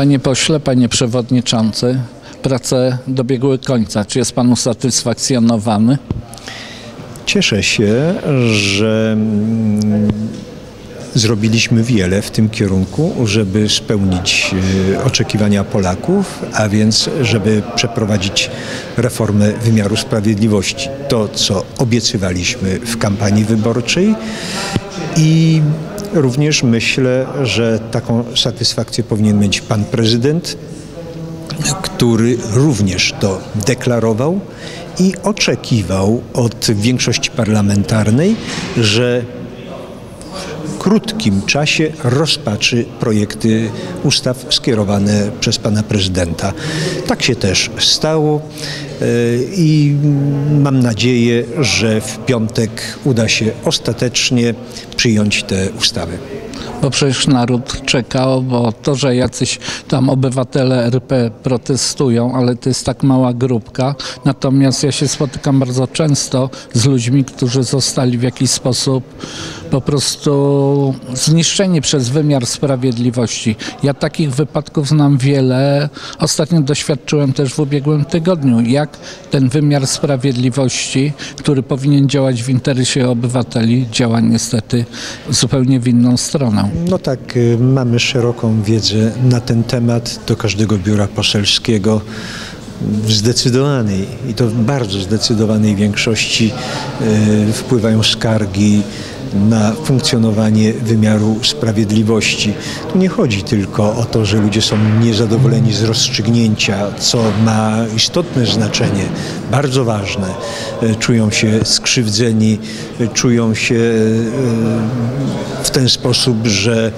Panie pośle, panie przewodniczący, prace dobiegły końca. Czy jest pan usatysfakcjonowany? Cieszę się, że zrobiliśmy wiele w tym kierunku, żeby spełnić oczekiwania Polaków, a więc żeby przeprowadzić reformę wymiaru sprawiedliwości. To, co obiecywaliśmy w kampanii wyborczej i również myślę, że taką satysfakcję powinien mieć pan prezydent, który również to deklarował i oczekiwał od większości parlamentarnej, że w krótkim czasie rozpatrzy projekty ustaw skierowane przez pana prezydenta. Tak się też stało i mam nadzieję, że w piątek uda się ostatecznie przyjąć te ustawy. Bo przecież naród czekał, bo to, że jacyś tam obywatele RP protestują, ale to jest tak mała grupka. Natomiast ja się spotykam bardzo często z ludźmi, którzy zostali w jakiś sposób po prostu zniszczeni przez wymiar sprawiedliwości. Ja takich wypadków znam wiele. Ostatnio doświadczyłem też w ubiegłym tygodniu, jak ten wymiar sprawiedliwości, który powinien działać w interesie obywateli, działa niestety zupełnie w inną stronę. No tak, mamy szeroką wiedzę na ten temat. Do każdego biura poselskiego w zdecydowanej, i to w bardzo zdecydowanej większości wpływają skargi na funkcjonowanie wymiaru sprawiedliwości. Tu nie chodzi tylko o to, że ludzie są niezadowoleni z rozstrzygnięcia, co ma istotne znaczenie, bardzo ważne. Czują się skrzywdzeni, czują się w ten sposób, że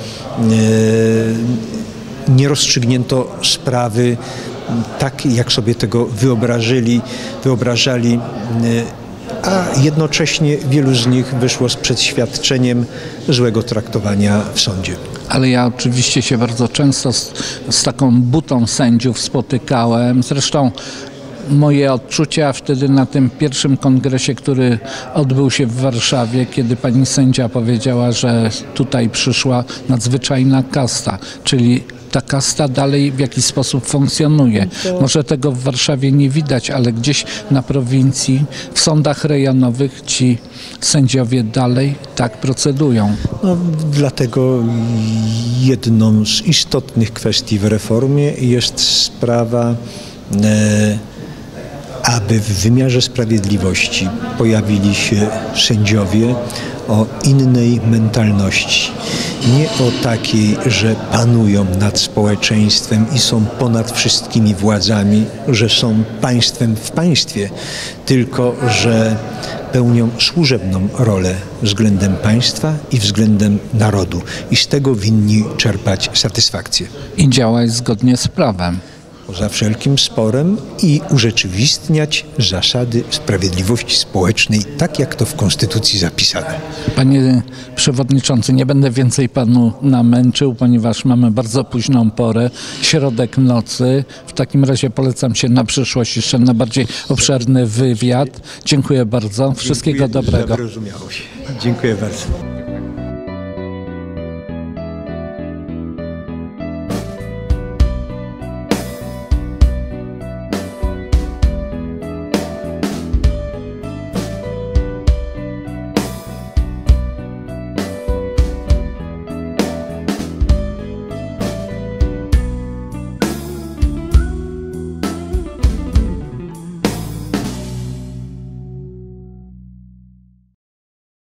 nie rozstrzygnięto sprawy tak, jak sobie tego wyobrażali, a jednocześnie wielu z nich wyszło z przeświadczeniem złego traktowania w sądzie. Ale ja oczywiście się bardzo często z taką butą sędziów spotykałem. Zresztą moje odczucia wtedy na tym pierwszym kongresie, który odbył się w Warszawie, kiedy pani sędzia powiedziała, że tutaj przyszła nadzwyczajna kasta, czyli ta kasta dalej w jakiś sposób funkcjonuje. Może tego w Warszawie nie widać, ale gdzieś na prowincji, w sądach rejonowych ci sędziowie dalej tak procedują. No, dlatego jedną z istotnych kwestii w reformie jest sprawa, aby w wymiarze sprawiedliwości pojawili się sędziowie o innej mentalności. Nie o takiej, że panują nad społeczeństwem i są ponad wszystkimi władzami, że są państwem w państwie, tylko że pełnią służebną rolę względem państwa i względem narodu. I z tego winni czerpać satysfakcję. I działać zgodnie z prawem. Poza wszelkim sporem i urzeczywistniać zasady sprawiedliwości społecznej, tak jak to w Konstytucji zapisane. Panie przewodniczący, nie będę więcej panu namęczył, ponieważ mamy bardzo późną porę, środek nocy. W takim razie polecam się na przyszłość jeszcze na bardziej obszerny wywiad. Dziękuję bardzo. Wszystkiego dobrego. Za wyrozumiałość. Dziękuję bardzo.